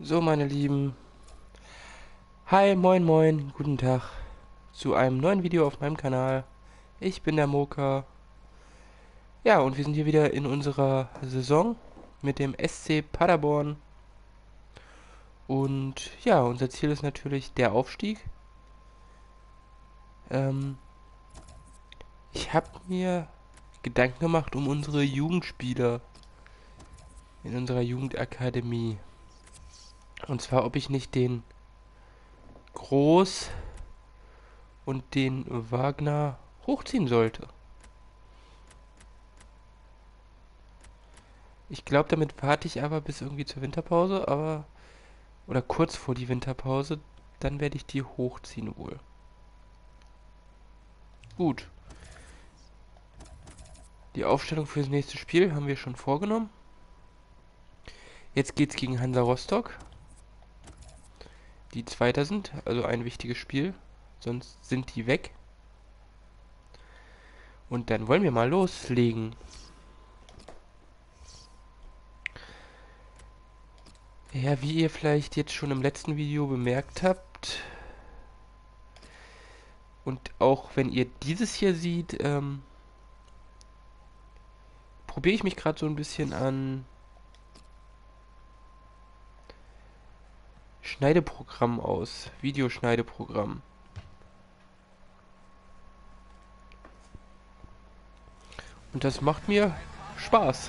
So, meine Lieben. Hi, moin, moin, guten Tag zu einem neuen Video auf meinem Kanal. Ich bin der Moka. Ja, und wir sind hier wieder in unserer Saison mit dem SC Paderborn. Und ja, unser Ziel ist natürlich der Aufstieg. Ähm, Ich habe mir Gedanken gemacht um unsere Jugendspieler in unserer Jugendakademie. Und zwar, ob ich nicht den Groß und den Wagner hochziehen sollte. Ich glaube, damit warte ich aber bis irgendwie zur Winterpause, aber oder kurz vor die Winterpause, dann werde ich die hochziehen wohl. Gut. Die Aufstellung für das nächste Spiel haben wir schon vorgenommen. Jetzt geht's gegen Hansa Rostock, die Zweiter sind, also ein wichtiges Spiel, sonst sind die weg. Und dann wollen wir mal loslegen. Ja, wie ihr vielleicht jetzt schon im letzten Video bemerkt habt, und auch wenn ihr dieses hier seht, probiere ich mich gerade so ein bisschen an Schneideprogramm aus. Videoschneideprogramm. Und das macht mir Spaß.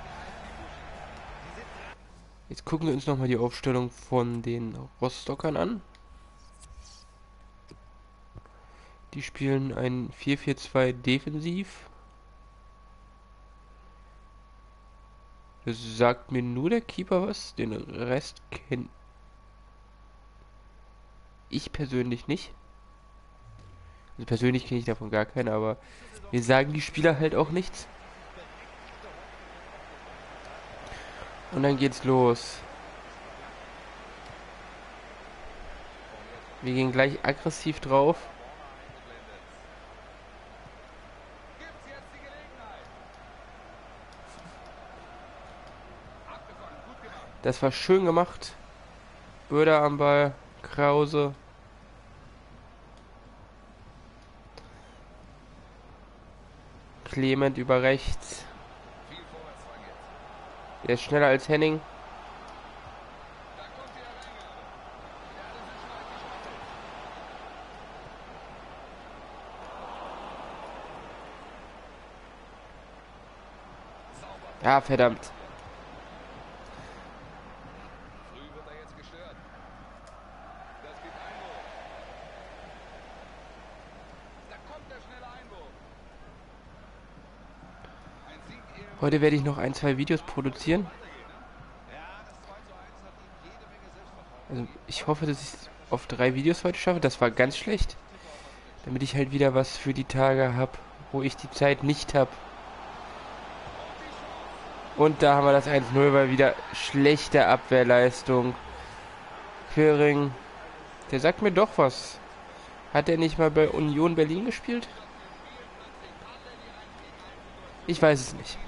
Jetzt gucken wir uns nochmal die Aufstellung von den Rostockern an. Die spielen ein 4-4-2 defensiv. Das sagt mir nur der Keeper was. Den Rest kenne ich persönlich nicht. Also persönlich kenne ich davon gar keinen, aber mir sagen die Spieler halt auch nichts. Und dann geht's los. Wir gehen gleich aggressiv drauf. Das war schön gemacht. Böder am Ball. Krause. Clement über rechts. Der ist schneller als Henning. Ja, verdammt. Heute werde ich noch ein, zwei Videos produzieren. Also ich hoffe, dass ich es auf 3 Videos heute schaffe. Das war ganz schlecht. Damit ich halt wieder was für die Tage habe, wo ich die Zeit nicht habe. Und da haben wir das 1-0, weil wieder schlechte Abwehrleistung. Quering, der sagt mir doch was. Hat er nicht mal bei Union Berlin gespielt? Ich weiß es nicht.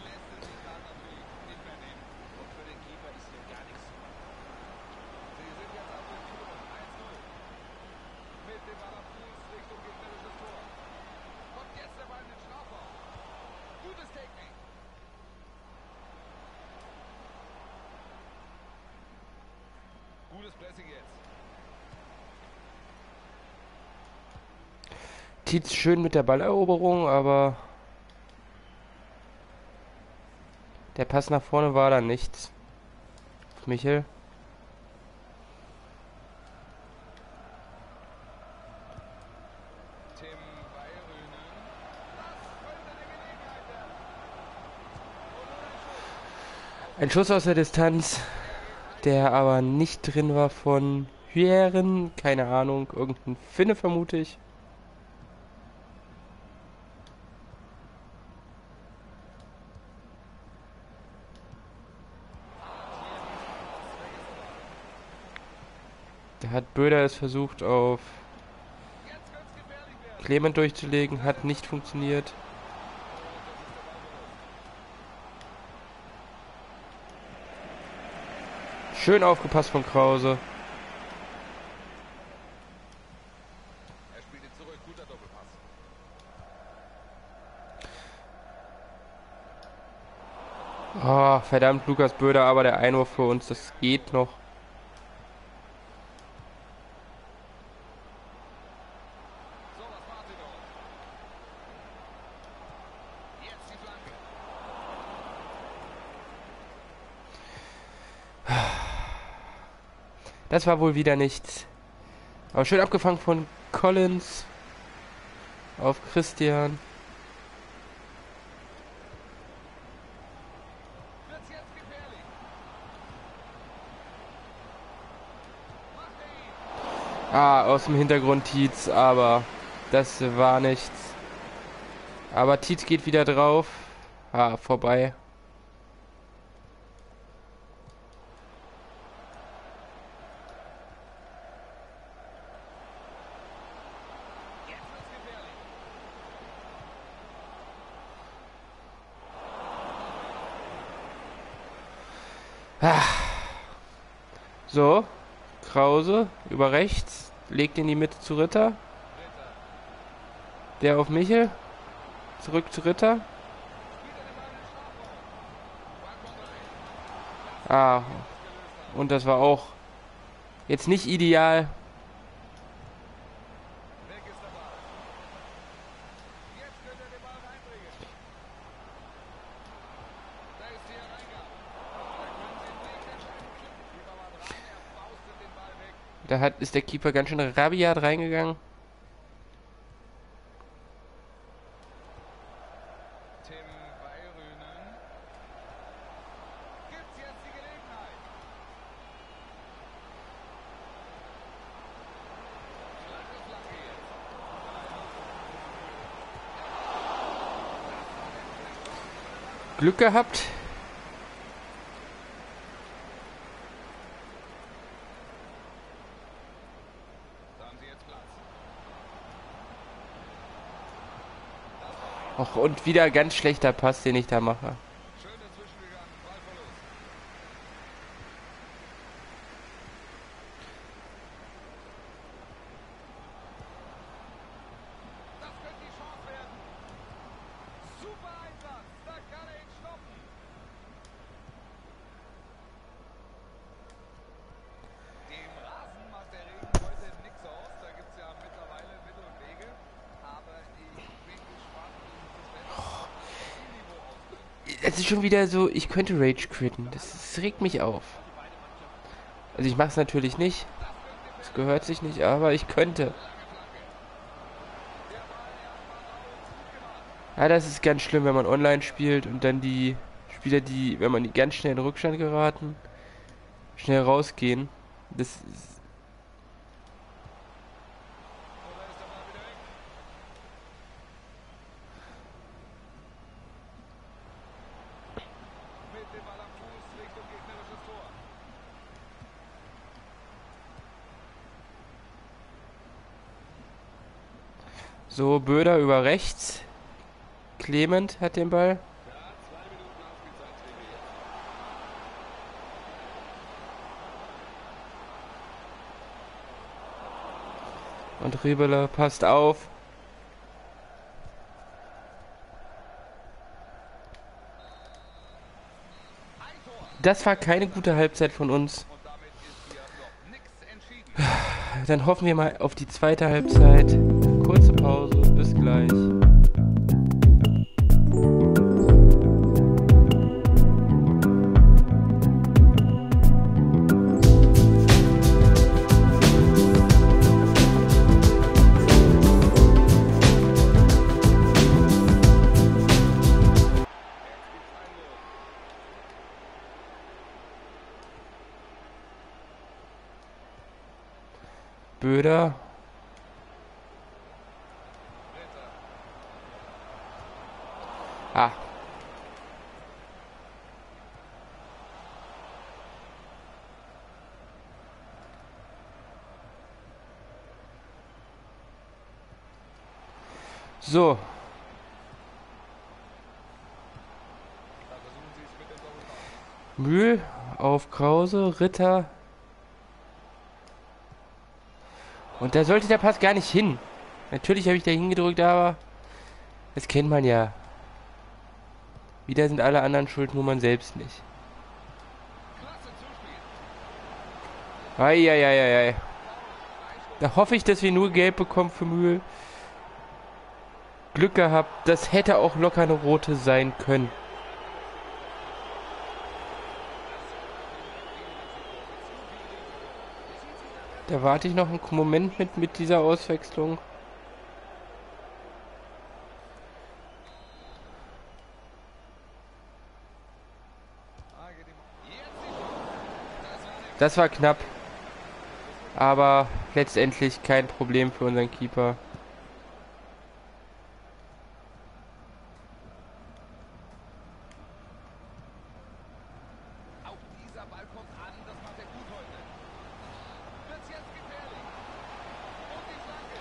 Tietz schön mit der Balleroberung, aber der Pass nach vorne war da nichts. Michel. Ein Schuss aus der Distanz, der aber nicht drin war von Hüeren. Keine Ahnung, irgendein Finne vermute ich. Da hat Böder es versucht auf Clement durchzulegen, hat nicht funktioniert. Schön aufgepasst von Krause. Er spielt ihn zurück, guter Doppelpass. Oh, verdammt, Lukas Böder, aber der Einwurf für uns, das geht noch. So, was macht ihr dort? Jetzt die Flanke. Das war wohl wieder nichts. Aber schön abgefangen von Collins auf Christian. Wird's jetzt gefährlich? Macht er ihn? Ah, aus dem Hintergrund Tietz, aber das war nichts. Aber Tietz geht wieder drauf. Ah, vorbei. Jetzt wird's gefährlich. So, Krause über rechts, legt in die Mitte zu Ritter. Ritter. Der auf Michel. Zurück zu Ritter. Spielt er den Ball in den Strafraum. Ah, und das war auch jetzt nicht ideal. Weg ist der Ball. Jetzt könnte er den Ball reinbringen. Da ist hier Reingang. Da können sie nicht entscheiden. Keeper war dran, er faustet den Ball weg. Ist der Keeper ganz schön rabiat reingegangen. Tim Weirünen. Gibt's jetzt die Gelegenheit? Flanke jetzt. Glück gehabt. Da haben sie jetzt Platz. Och, und wieder ganz schlechter Pass, den ich da mache. Schön dazwischen gegangen. Ballverlust. Das könnte die Chance werden. Super Einsatz. Da kann er ihn stoppen. Dem Rasen macht der Regen heute nichts aus. Da gibt es ja mittlerweile Mittel und Wege. Aber ich bin gespannt, wie sich das Wetter auf Zielniveau auswirkt. Es ist schon wieder so, ich könnte Rage quitten. Das regt mich auf. Also ich mache es natürlich nicht. Es gehört sich nicht, aber ich könnte. Ja, das ist ganz schlimm, wenn man online spielt und dann die Spieler, die, wenn man die ganz schnell in Rückstand geraten, schnell rausgehen. Das ist, Oder ist der Ball wieder weg? Mit dem Ball am Fuß Richtung gegnerisches Tor. so, Böder über rechts. Clement hat den Ball. Ja, 2 Minuten Nachspielzeit kriegen wir jetzt. Und Riebeler passt auf. Ein Tor. Das war keine gute Halbzeit von uns. Und damit ist hier noch nichts entschieden. Dann hoffen wir mal auf die zweite Halbzeit. Kurze Pause, bis gleich. Böder. Ah. So. Da versuchen sie es mit dem Doppelpass. Mühl auf Krause, Ritter. Und da sollte der Pass gar nicht hin. Natürlich habe ich da hingedrückt, aber das kennt man ja. Wieder sind alle anderen schuld, nur man selbst nicht. Eieieiei. Da hoffe ich, dass wir nur Gelb bekommen für Mühl. Glück gehabt. Das hätte auch locker eine rote sein können. Da warte ich noch einen Moment mit dieser Auswechslung. Das war knapp. Aber letztendlich kein Problem für unseren Keeper. Auch dieser Ball kommt an, das macht er gut heute. Wird's jetzt gefährlich. Und die Flanke.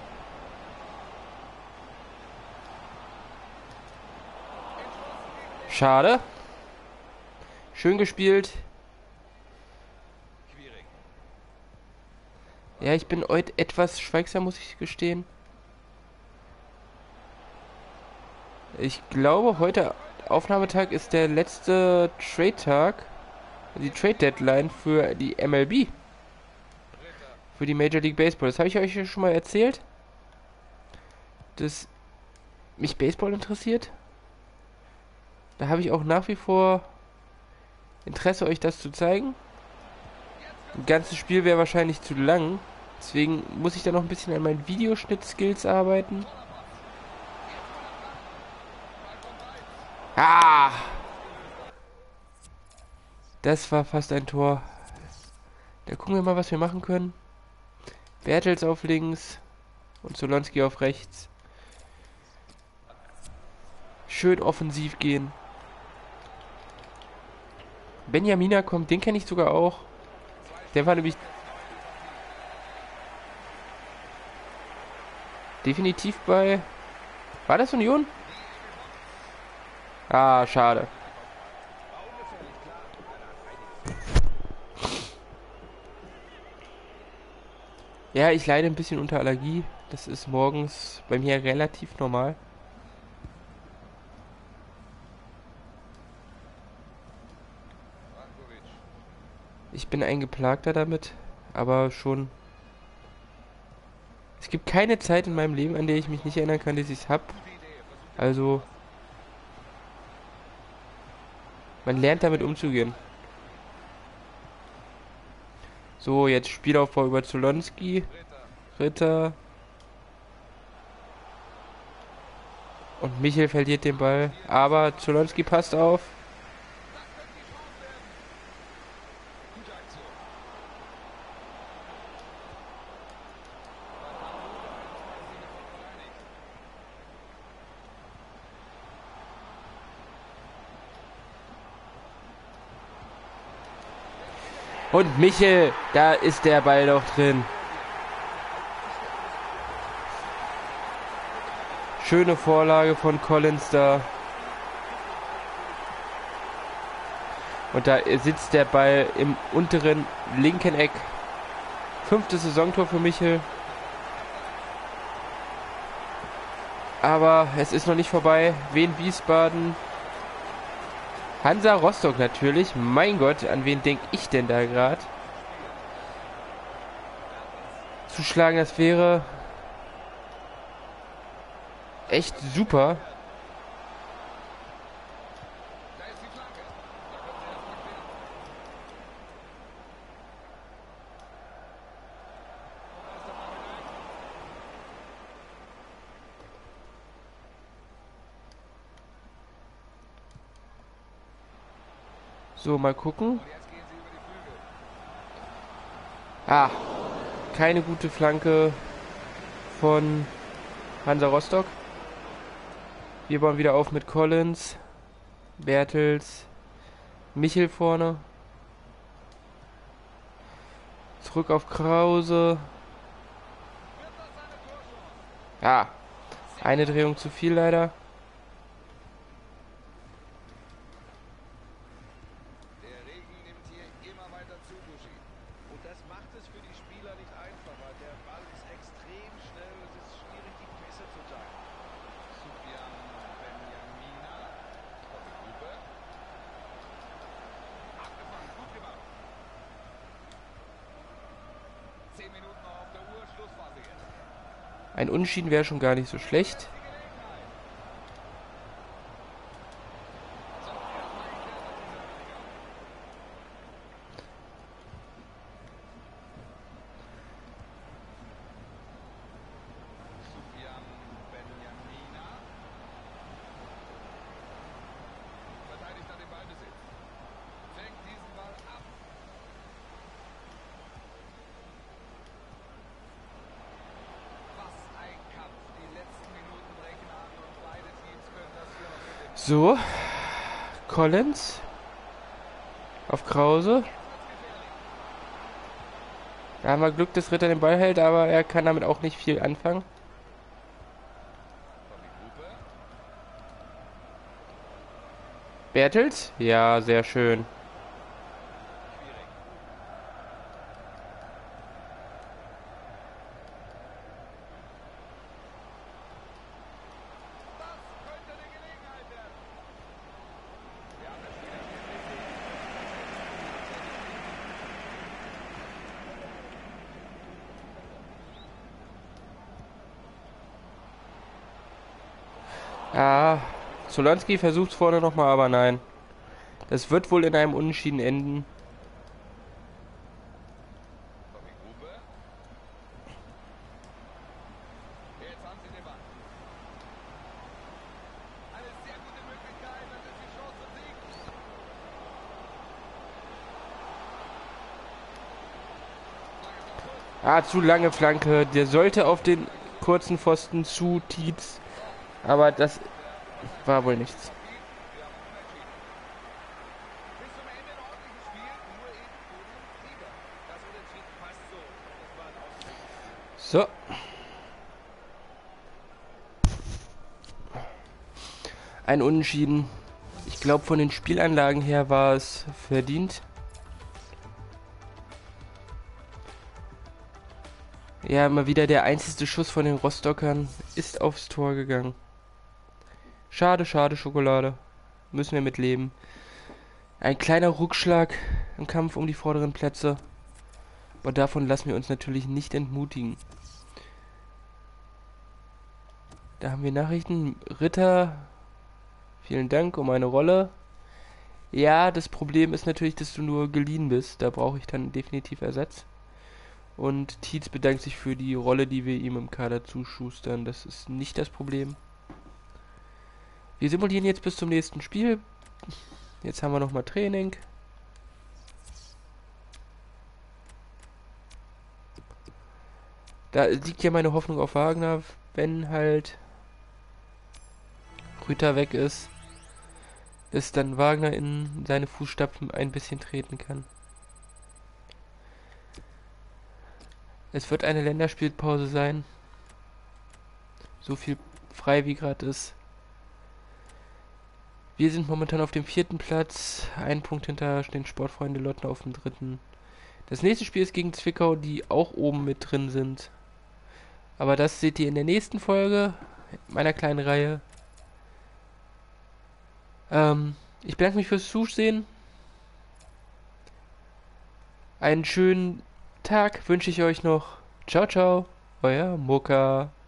Entschlossen gegen den Schade. Schön gespielt. Schwierig. Ja, ich bin heute etwas schweigsam, muss ich gestehen. Ich glaube, heute Aufnahmetag ist der letzte Trade-Tag. Die Trade-Deadline für die MLB. Für die Major League Baseball. Das habe ich euch ja schon mal erzählt. Dass mich Baseball interessiert. Da habe ich auch nach wie vor Interesse, euch das zu zeigen. Ein ganzes Spiel wäre wahrscheinlich zu lang. Deswegen muss ich da noch ein bisschen an meinen Videoschnitt-Skills arbeiten. Ah! Das war fast ein Tor. Da gucken wir mal, was wir machen können. Bertels auf links und Solonski auf rechts. Schön offensiv gehen. Benjamina kommt, den kenne ich sogar auch. Der war nämlich definitiv bei... War das Union? Ah, schade. Ja, ich leide ein bisschen unter Allergie. Das ist morgens bei mir relativ normal. Brankovic. Ich bin ein Geplagter damit, aber schon... Es gibt keine Zeit in meinem Leben, an der ich mich nicht erinnern kann, dass ich es hab. Gute Idee. Versucht Also, man lernt damit umzugehen. So, jetzt Spielaufbau über Zolonski, Ritter. Und Michel verliert den Ball. Aber Zolonski passt auf. Gute Aktion. Und Michel, da ist der Ball doch drin. Schöne Vorlage von Collins da. Und da sitzt der Ball im unteren linken Eck. 5. Saisontor für Michel. Aber es ist noch nicht vorbei. Wien Wiesbaden. Hansa Rostock natürlich. Mein Gott, an wen denke ich denn da gerade? Zuschlagen, das wäre echt super. Da ist die Flanke. So, mal gucken. Und jetzt gehen sie über die Flügel. Ah, keine gute Flanke von Hansa Rostock. Wir bauen wieder auf mit Collins, Bertels, Michel vorne. Zurück auf Krause. Ja, eine Drehung zu viel leider. Der Regen nimmt hier Ein Unentschieden wäre schon gar nicht so schlecht. Soufiane Benjamina verteidigt dann den Ballbesitz. Fängt diesen Ball ab. Was ein Kampf. Die letzten Minuten brechen an und beide Teams können das hier noch gewinnen. So. Collins. Auf Krause. Da haben wir Glück, dass Ritter den Ball hält, aber er kann damit auch nicht viel anfangen. Bertels? Ja, sehr schön. Ah, Solanski versucht vorne nochmal, aber nein. Das wird wohl in einem Unentschieden enden. Jetzt haben sie den Ball. Eine sehr gute Möglichkeit, das ist die Chance zum Sieg. Ah, zu lange Flanke. Der sollte auf den kurzen Pfosten zu Tietz. Aber das war wohl nichts. Bis zum Ende ein ordentliches Spiel, nur eben ohne Sieger. Das Unentschieden passt so. Das war ein Ausgleich. So. Ein Unentschieden. Ich glaube, von den Spielanlagen her war es verdient. Ja, mal wieder der einzige Schuss von den Rostockern ist aufs Tor gegangen. Schade, schade, Schokolade. Müssen wir mitleben. Ein kleiner Rückschlag im Kampf um die vorderen Plätze. Aber davon lassen wir uns natürlich nicht entmutigen. Da haben wir Nachrichten. Ritter, vielen Dank um eine Rolle. Ja, das Problem ist natürlich, dass du nur geliehen bist. Da brauche ich dann definitiv Ersatz. Und Tietz bedankt sich für die Rolle, die wir ihm im Kader zuschustern. Das ist nicht das Problem. Wir simulieren jetzt bis zum nächsten Spiel. Jetzt haben wir nochmal Training. Da liegt ja meine Hoffnung auf Wagner, wenn halt Rüther weg ist, dass dann Wagner in seine Fußstapfen ein bisschen treten kann. Es wird eine Länderspielpause sein. So viel frei wie gerade ist. Wir sind momentan auf dem 4. Platz. Ein Punkt hinter den Sportfreunde Lotten auf dem 3. Das nächste Spiel ist gegen Zwickau, die auch oben mit drin sind. Aber das seht ihr in der nächsten Folge meiner kleinen Reihe. Ich bedanke mich fürs Zusehen. Einen schönen Tag wünsche ich euch noch. Ciao, ciao. Euer Moka.